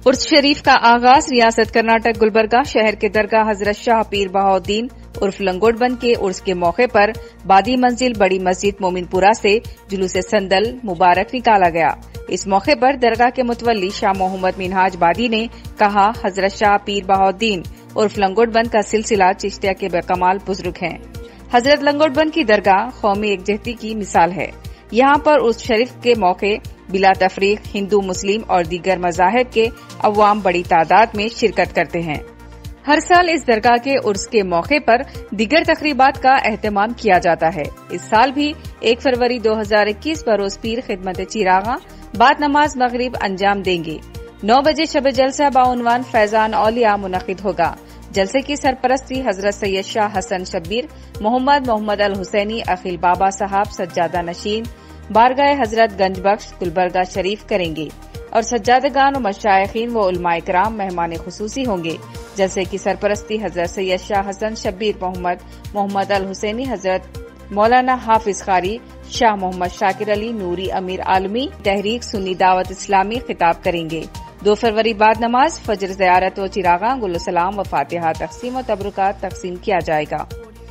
उर्स शरीफ का आगाज रियासत कर्नाटक गुलबर्गा शहर के दरगाह हजरत शाह पीर बहाउद्दीन उर्फ लंगोटबंद के उर्स के मौके पर बादी मंजिल बड़ी मस्जिद मोमिनपुरा से जुलूस संदल मुबारक निकाला गया। इस मौके पर दरगाह के मुतवल्ली शाह मोहम्मद मिनहाज बादी ने कहा, हजरत शाह पीर बहाउद्दीन उर्फ लंगोटबंद का सिलसिला चिश्तिया के बेकमाल बुजुर्ग हैं। हजरत लंगोटबंद की दरगाह कौमी एकजहती की मिसाल है। यहाँ पर उर्स शरीफ के मौके बिला तफरीक हिंदू मुस्लिम और दीगर मज़ाहिब के अवाम बड़ी तादाद में शिरकत करते हैं। हर साल इस दरगाह के उर्स के मौके पर दीगर तकरीबात का एहतमाम किया जाता है। इस साल भी 1 फरवरी 2021 बरोज पीर खिदमत चिरागा बाद नमाज मगरिब अंजाम देंगे। 9 बजे शब जलसा बाउनवान फैजान औलिया मुनक़िद होगा। जलसे की सरपरस्ती हजरत सैयद शाह हसन शब्बीर मोहम्मद अल हुसैनी अखिल बाबा साहब सज्जादा नशीन बारगाह हजरत गंज बख्श गुलबर्गा शरीफ करेंगे और सज्जादगान और मशाइखीन व उलमाए किराम मेहमान खुसूसी होंगे। जलसे की सरपरस्ती हजरत सैयद शाह हसन शब्बीर मोहम्मद अल हुसैनी हजरत मौलाना हाफिज कारी शाह मोहम्मद शाकिर अली नूरी अमीर आलमी तहरीक सुन्नी दावत इस्लामी खिताब करेंगे। 2 फरवरी बाद नमाज फजर ज़ियारत व चिरागा गुलसलाम व फातिहा तकसीम व तबरुकात तकसीम किया जाएगा।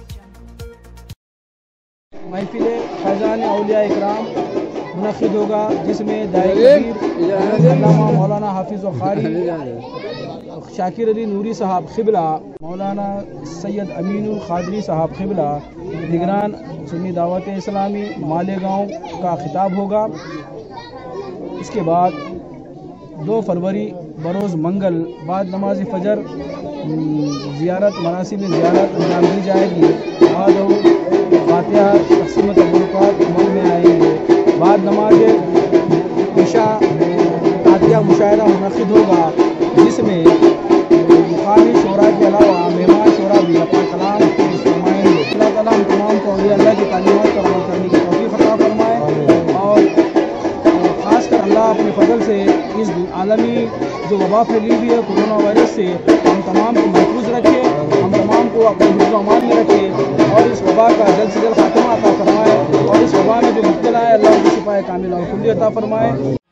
महफिल फैजान औलिया इकराम मुनक़िद होगा, जिसमें दाई मौलाना हाफिज कारी शाकिर अली नूरी साहब क़िबला, मौलाना सैयद अमीनुल क़ादरी साहब क़िबला, निगरान सुन्नी दावत इस्लामी मालेगांव का खिताब होगा। इसके बाद 2 फरवरी बरोज़ मंगल बाद नमाज फजर ज़ियारत मनासिब ज़ियारत अंजाम दी जाएगी। बाद फातिहा तक़सीम तबरुकात अमल में आएंगे। बाद नमाज इशा फातिहा मुशायरा मुनक़िद होगा, जिसमें मुक़ामी शोरा के अलावा मेहमान शोरा भी अपना कलाम फरमाएंगे। अल्लाह ताला हम तमाम को अल्लाह की तालीमात पर अमल करने की तौफ़ीक़ अता फरमाए और ख़ासकर अल्लाह अपने फजल से इस आलमी जो वबा फैली हुई है कोरोना वायरस से हम तमाम को महफूज रखे, हम तमाम को अपने हिफ्ज़ अमान में रखे और इस वबा का जल्द से जल्द खात्मा अता फरमाए और इस वबा में जो मुब्तला है अल्लाह को शिफाए कामिला और कुल्ली अता फरमाए।